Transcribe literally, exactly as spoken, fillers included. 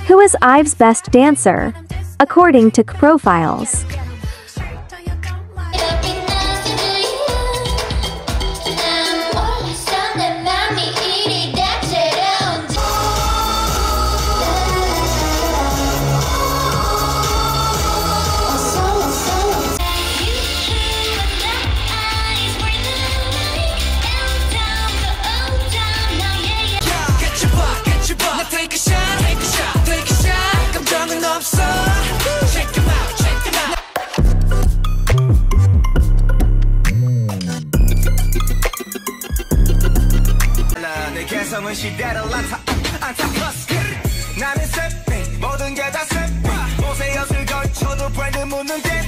Who is Ive's best dancer? According to profiles. 개성은 시대를 안타 안타커스 나는 셉 모든 게 다 셉 옷에 엿을 걸쳐도 브랜드 묻는 게